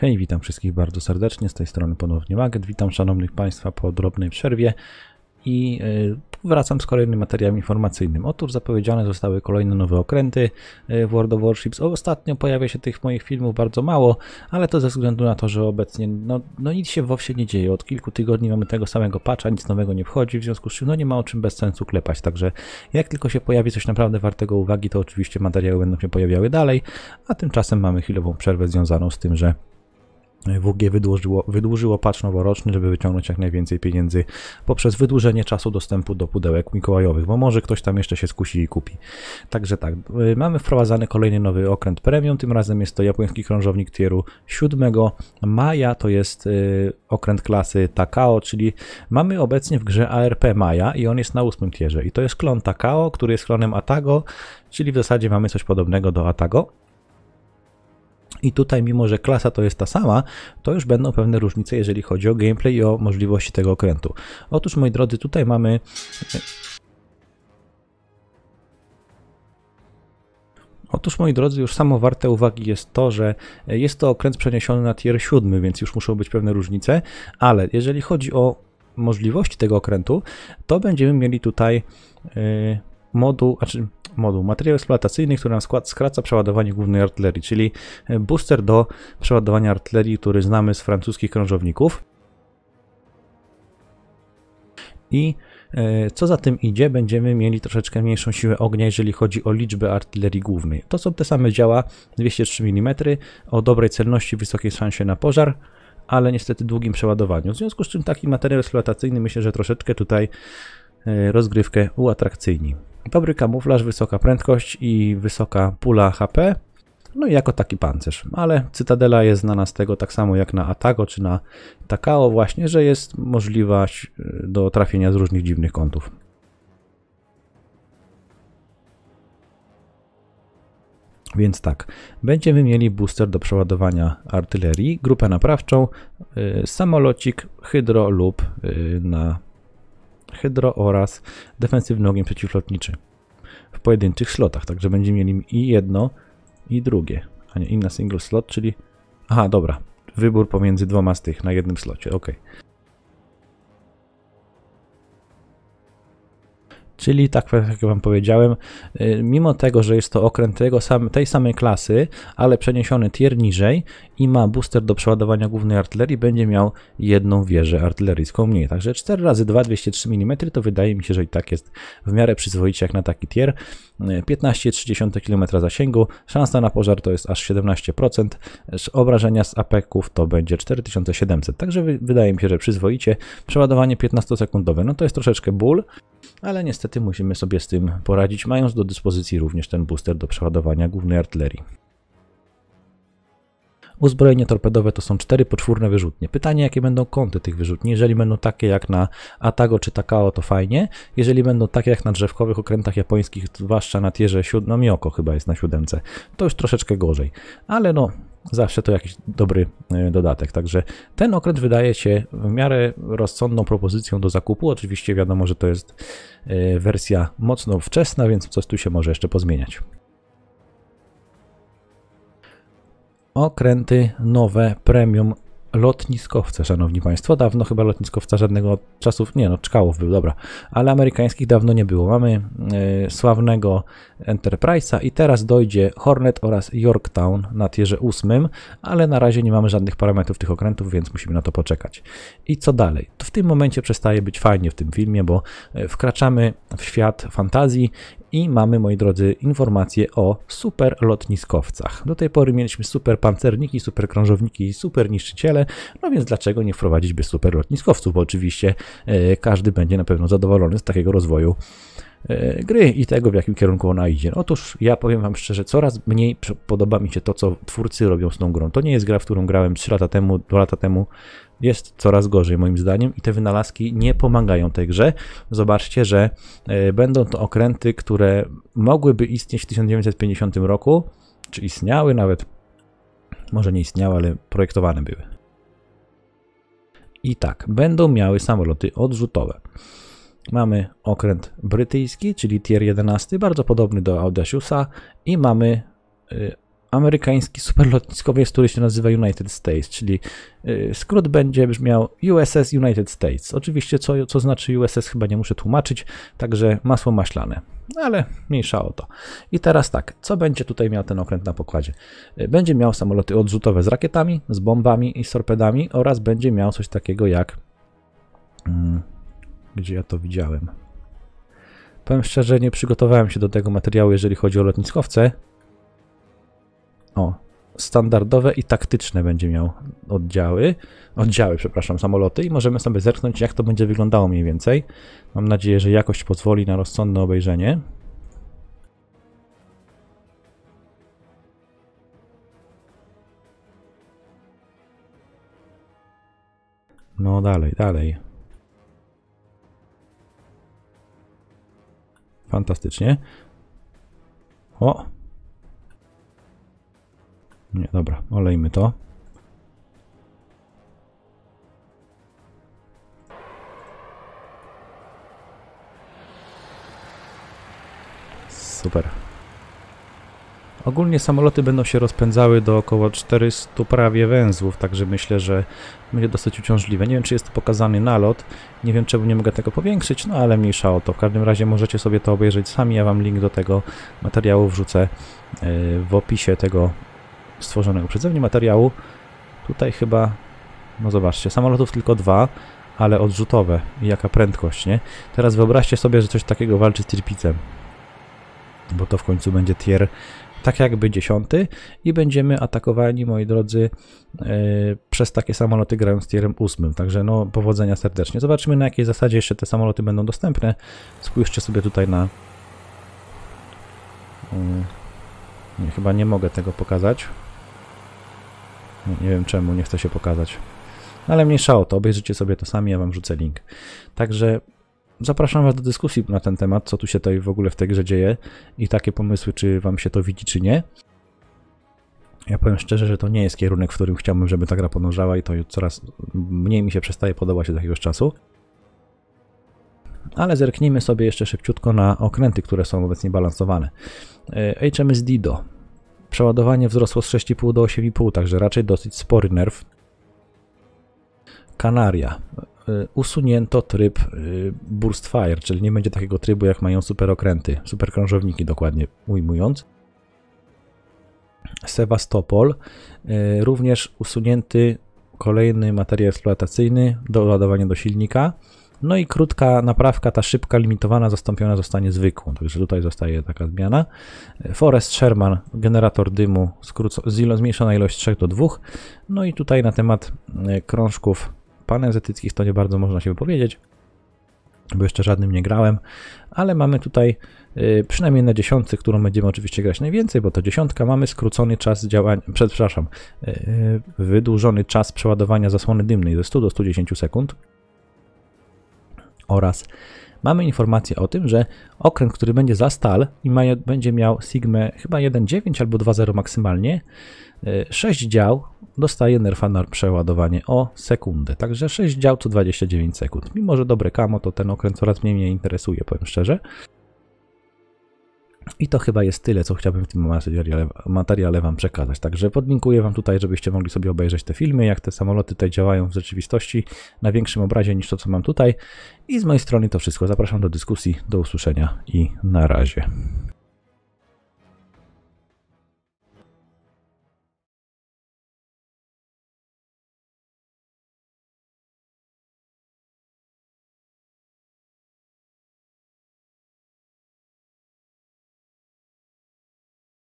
Hej, witam wszystkich bardzo serdecznie, z tej strony ponownie Maget. Witam szanownych Państwa po drobnej przerwie i wracam z kolejnym materiałem informacyjnym. Otóż zapowiedziane zostały kolejne nowe okręty w World of Warships. Ostatnio pojawia się tych moich filmów bardzo mało, ale to ze względu na to, że obecnie nic się w WoWsie nie dzieje. Od kilku tygodni mamy tego samego patcha, nic nowego nie wchodzi, w związku z czym nie ma o czym bez sensu klepać. Także jak tylko się pojawi coś naprawdę wartego uwagi, to oczywiście materiały będą się pojawiały dalej, a tymczasem mamy chwilową przerwę związaną z tym, że WG wydłużyło patch noworoczny, żeby wyciągnąć jak najwięcej pieniędzy poprzez wydłużenie czasu dostępu do pudełek mikołajowych, bo może ktoś tam jeszcze się skusi i kupi. Także tak, mamy wprowadzany kolejny nowy okręt premium, tym razem jest to japoński krążownik tieru 7. Maja, to jest okręt klasy Takao, czyli mamy obecnie w grze ARP Maja i on jest na 8. tierze i to jest klon Takao, który jest klonem Atago, czyli w zasadzie mamy coś podobnego do Atago. I tutaj, mimo że klasa to jest ta sama, to już będą pewne różnice, jeżeli chodzi o gameplay i o możliwości tego okrętu. Otóż, moi drodzy, tutaj mamy... moi drodzy, już samo warte uwagi jest to, że jest to okręt przeniesiony na tier 7, więc już muszą być pewne różnice, ale jeżeli chodzi o możliwości tego okrętu, to będziemy mieli tutaj materiał eksploatacyjny, który na przykład skraca przeładowanie głównej artylerii, czyli booster do przeładowania artylerii, który znamy z francuskich krążowników. I co za tym idzie, będziemy mieli troszeczkę mniejszą siłę ognia, jeżeli chodzi o liczbę artylerii głównej. To są te same działa 203 mm, o dobrej celności, wysokiej szansie na pożar, ale niestety długim przeładowaniu. W związku z czym taki materiał eksploatacyjny, myślę, że troszeczkę tutaj rozgrywkę uatrakcyjni. Dobry kamuflaż, wysoka prędkość i wysoka pula HP, no i jako taki pancerz. Ale Cytadela jest znana z tego tak samo jak na Atago czy na Takao właśnie, że jest możliwość do trafienia z różnych dziwnych kątów. Więc tak, będziemy mieli booster do przeładowania artylerii, grupę naprawczą, samolocik, hydro lub na hydro oraz defensywny ogień przeciwlotniczy w pojedynczych slotach, także będziemy mieli i jedno i drugie, a nie inna single slot, czyli aha, dobra, wybór pomiędzy dwoma z tych na jednym slocie, ok. Czyli tak jak wam powiedziałem, mimo tego, że jest to okręt tej samej klasy, ale przeniesiony tier niżej i ma booster do przeładowania głównej artylerii, będzie miał jedną wieżę artyleryjską mniej. Także 4 razy 2, 203 mm to wydaje mi się, że i tak jest w miarę przyzwoicie jak na taki tier. 15,3 km zasięgu, szansa na pożar to jest aż 17%, obrażenia z apeków to będzie 4700, także wydaje mi się, że przyzwoicie. Przeładowanie 15-sekundowe, no to jest troszeczkę ból, ale niestety musimy sobie z tym poradzić, mając do dyspozycji również ten booster do przeładowania głównej artylerii. Uzbrojenie torpedowe to są 4 poczwórne wyrzutnie. Pytanie, jakie będą kąty tych wyrzutni. Jeżeli będą takie jak na Atago czy Takao, to fajnie. Jeżeli będą takie jak na drzewkowych okrętach japońskich, zwłaszcza na tierze 7, no Mioko chyba jest na 7, to już troszeczkę gorzej. Ale no, zawsze to jakiś dobry dodatek. Także ten okręt wydaje się w miarę rozsądną propozycją do zakupu. Oczywiście wiadomo, że to jest wersja mocno wczesna, więc coś tu się może jeszcze pozmieniać. Okręty nowe, premium, lotniskowce, szanowni państwo. Dawno chyba lotniskowca żadnego od czasów, nie no, Czkałow był, dobra, ale amerykańskich dawno nie było. Mamy sławnego Enterprise'a i teraz dojdzie Hornet oraz Yorktown na tierze 8, ale na razie nie mamy żadnych parametrów tych okrętów, więc musimy na to poczekać. I co dalej? To w tym momencie przestaje być fajnie w tym filmie, bo wkraczamy w świat fantazji i mamy, moi drodzy, informacje o super lotniskowcach. Do tej pory mieliśmy super pancerniki, super krążowniki i super niszczyciele, no więc dlaczego nie wprowadzić by super lotniskowców, bo oczywiście każdy będzie na pewno zadowolony z takiego rozwoju gry i tego, w jakim kierunku ona idzie. Otóż ja powiem wam szczerze, coraz mniej podoba mi się to, co twórcy robią z tą grą. To nie jest gra, w którą grałem 3 lata temu, 2 lata temu. Jest coraz gorzej moim zdaniem i te wynalazki nie pomagają tej grze. Zobaczcie, że będą to okręty, które mogłyby istnieć w 1950 roku, czy istniały nawet, może nie istniały, ale projektowane były. I tak, będą miały samoloty odrzutowe. Mamy okręt brytyjski, czyli tier 11, bardzo podobny do Audacious'a i mamy amerykański superlotniskowiec, który się nazywa United States, czyli skrót będzie brzmiał USS United States. Oczywiście co znaczy USS chyba nie muszę tłumaczyć, także masło maślane, ale mniejsza o to. I teraz tak, co będzie tutaj miał ten okręt na pokładzie? Będzie miał samoloty odrzutowe z rakietami, z bombami i z torpedami oraz będzie miał coś takiego jak... Gdzie ja to widziałem? Powiem szczerze, nie przygotowałem się do tego materiału, jeżeli chodzi o lotniskowce. O, standardowe i taktyczne będzie miał oddziały, przepraszam, samoloty i możemy sobie zerknąć, jak to będzie wyglądało mniej więcej. Mam nadzieję, że jakość pozwoli na rozsądne obejrzenie. No dalej. Fantastycznie. O! Nie, dobra, olejmy to. Super. Ogólnie samoloty będą się rozpędzały do około 400 prawie węzłów, także myślę, że będzie dosyć uciążliwe. Nie wiem, czy jest to pokazany nalot, nie wiem, czemu nie mogę tego powiększyć, no ale mniejsza o to. W każdym razie możecie sobie to obejrzeć sami, ja wam link do tego materiału wrzucę w opisie tego stworzonego przeze mnie materiału. Tutaj chyba, no zobaczcie, samolotów tylko 2, ale odrzutowe. I jaka prędkość, nie? Teraz wyobraźcie sobie, że coś takiego walczy z Tirpicem, bo to w końcu będzie tier tak jakby 10 i będziemy atakowani, moi drodzy, przez takie samoloty grając tierem 8. Także no, powodzenia serdecznie. Zobaczymy, na jakiej zasadzie jeszcze te samoloty będą dostępne. Spójrzcie sobie tutaj na... Nie, chyba nie mogę tego pokazać. Nie wiem czemu, nie chce się pokazać. Ale mniejsza o to, obejrzyjcie sobie to sami, ja wam wrzucę link. Także zapraszam was do dyskusji na ten temat, co tu się tutaj w ogóle w tej grze dzieje i takie pomysły, czy wam się to widzi, czy nie. Ja powiem szczerze, że to nie jest kierunek, w którym chciałbym, żeby ta gra podążała i to coraz mniej mi się przestaje podobać od jakiegoś czasu. Ale zerknijmy sobie jeszcze szybciutko na okręty, które są obecnie balansowane. HMS Dido. Przeładowanie wzrosło z 6,5 do 8,5, także raczej dosyć spory nerw. Kanaria. Usunięto tryb Burst Fire, czyli nie będzie takiego trybu, jak mają superokręty, superkrążowniki dokładnie ujmując. Sewastopol. Również usunięty kolejny materiał eksploatacyjny do ładowania do silnika. No i krótka naprawka, ta szybka, limitowana, zastąpiona zostanie zwykłą. Także tutaj zostaje taka zmiana. Forrest Sherman, generator dymu, zmniejszona ilość 3 do 2. No i tutaj na temat krążków panenzetyckich to nie bardzo można się wypowiedzieć, bo jeszcze żadnym nie grałem, ale mamy tutaj przynajmniej na 10, którą będziemy oczywiście grać najwięcej, bo to 10, mamy skrócony czas działania, wydłużony czas przeładowania zasłony dymnej ze 100 do 110 sekund. Oraz mamy informację o tym, że okręt, który będzie za stal i będzie miał Sigmę chyba 1.9 albo 2.0 maksymalnie, 6 dział dostaje nerfa na przeładowanie o sekundę. Także 6 dział co 29 sekund. Mimo że dobre kamo, to ten okręt coraz mniej mnie interesuje, powiem szczerze. I to chyba jest tyle, co chciałbym w tym materiale wam przekazać. Także podlinkuję wam tutaj, żebyście mogli sobie obejrzeć te filmy, jak te samoloty tutaj działają w rzeczywistości na większym obrazie niż to, co mam tutaj. I z mojej strony to wszystko. Zapraszam do dyskusji, do usłyszenia i na razie.